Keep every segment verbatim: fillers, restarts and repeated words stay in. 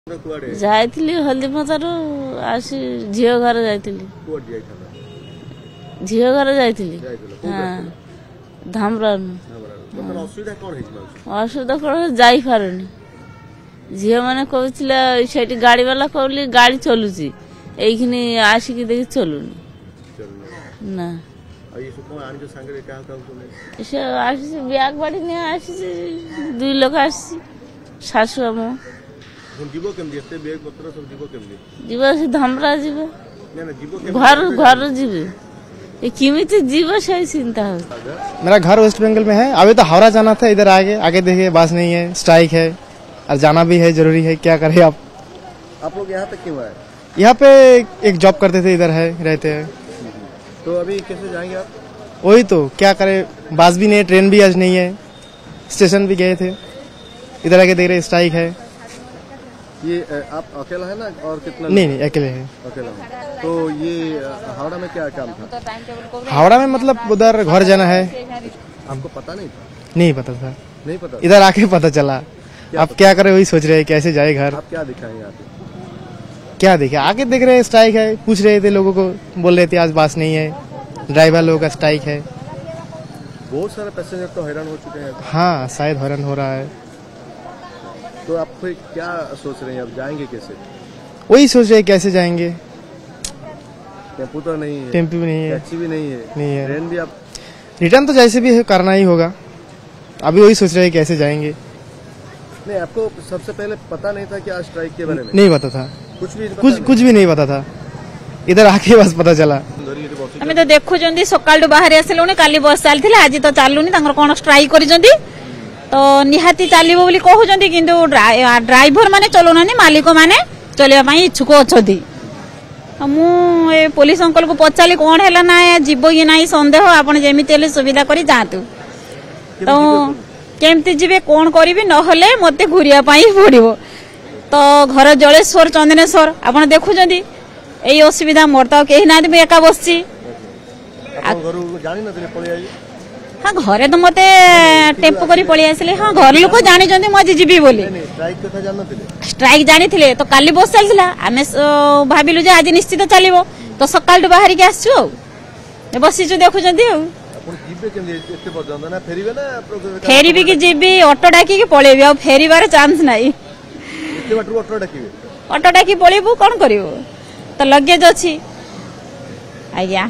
जाइली हल्दीपदार आसी झी घर जाइली झी घर जाइली धामरा असुविधा कौन जापारूनी झी मैंने कहते गाड़ी वाला कहली गाड़ी चलुची ये आसिक देखी चलुनी ना ब्याग बाड़ी नहीं आसी दुई लोक आसी शाशु आम धमरा जीव घर घर जीव किमित जीव से चिंता हो। मेरा घर वेस्ट बंगाल में है। अभी तो हावड़ा जाना था, इधर आगे आगे देखिए बस नहीं है, स्ट्राइक है और जाना भी है, जरूरी है। क्या करें आप आप लोग यहाँ तक क्यों आए? यहाँ पे एक जॉब करते थे, इधर है रहते हैं। तो अभी कैसे जाएंगे आप? वही तो क्या करें, बस भी नहीं, ट्रेन भी आज नहीं है, स्टेशन भी गए थे, इधर आके देख रहे स्ट्राइक है। ये आप अकेला है ना और कितना? नहीं नहीं अकेले है। अकेला है। तो ये हावड़ा में क्या काम था? हावड़ा में मतलब उधर घर जाना है। आपको पता नहीं था? नहीं पता था, नहीं पता। इधर आके पता चला। क्या अब क्या करें, वही सोच रहे हैं कैसे जाए घर। आप क्या दिखाएंगे यहाँ पे? क्या देखे, आगे देख रहे हैं स्ट्राइक है, पूछ रहे थे लोगों को, बोल रहे थे आज बस नहीं है, ड्राइवर लोगों का स्ट्राइक है। बहुत सारे पैसेंजर तो हैरान हो चुके हैं। हाँ शायद हैरान हो रहा है। तो आप फिर क्या सोच रहे हैं, अब जाएंगे कैसे? वही सोच रहे हैं कैसे जाएंगे। टेम्पो तो नहीं है, टेम्पो भी नहीं है, टैक्सी भी नहीं है, नहीं है, ट्रेन भी। आप रिटर्न तो जैसे भी है करना ही होगा। अभी वही सोच रहे हैं कैसे जाएंगे। नहीं, आपको सबसे पहले पता नहीं था कि आज स्ट्राइक के बारे में? नहीं पता था, कुछ भी कुछ कुछ भी नहीं पता था, इधर आके बस पता चला। हमें तो देखुं सकाल बाहर आसलुनी, काली बस चलती आज तो चलुनी, कौन स्ट्राइक कर तो निहाती चलो बोली कहते किंतु ड्राइवर माने चलाना, मालिक माने चलने इच्छुक अच्छा। मुझे पुलिस अंकल को पचारि कौन है ना जीव कि ना सन्देह, आप जमी सुविधा कर जातु। तो केमती जीवे कौन करी नहले मत घूरिया पड़ो। तो घर जलेश्वर चंदनेश्वर आप देखुं यही असुविधा, मोर तो कहीं ना एका बस। हाँ घरे तो मते टेम्पो करी पड़ी आसले। हाँ घर लोक जानी मुझे जीवी बोली। स्ट्राइक जानी थे तो काली बस चलता, आम भाविलु आज निश्चित चलो तो सकाल बाहर के आसु बसीचु देखुं। फेरी भी कि जीवी ऑटो डाकी पलैबी, आ फेरबार चांस ना। ऑटो डाकी पलैबू कौन कर तो लगेज अच्छी आज्ञा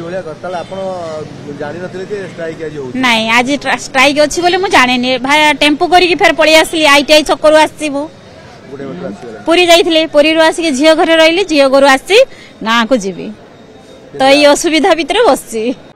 नहीं आज स्ट्राइक अच्छी बोले मुझे जाने भाई टेम्पो करी फेर पलि आसली। आईटीआई छकरू आसी पुरी जाइए, पुरी आसिक झील घर रही, झील घर आसी गाँव को जीवी तो ये असुविधा भितर बस।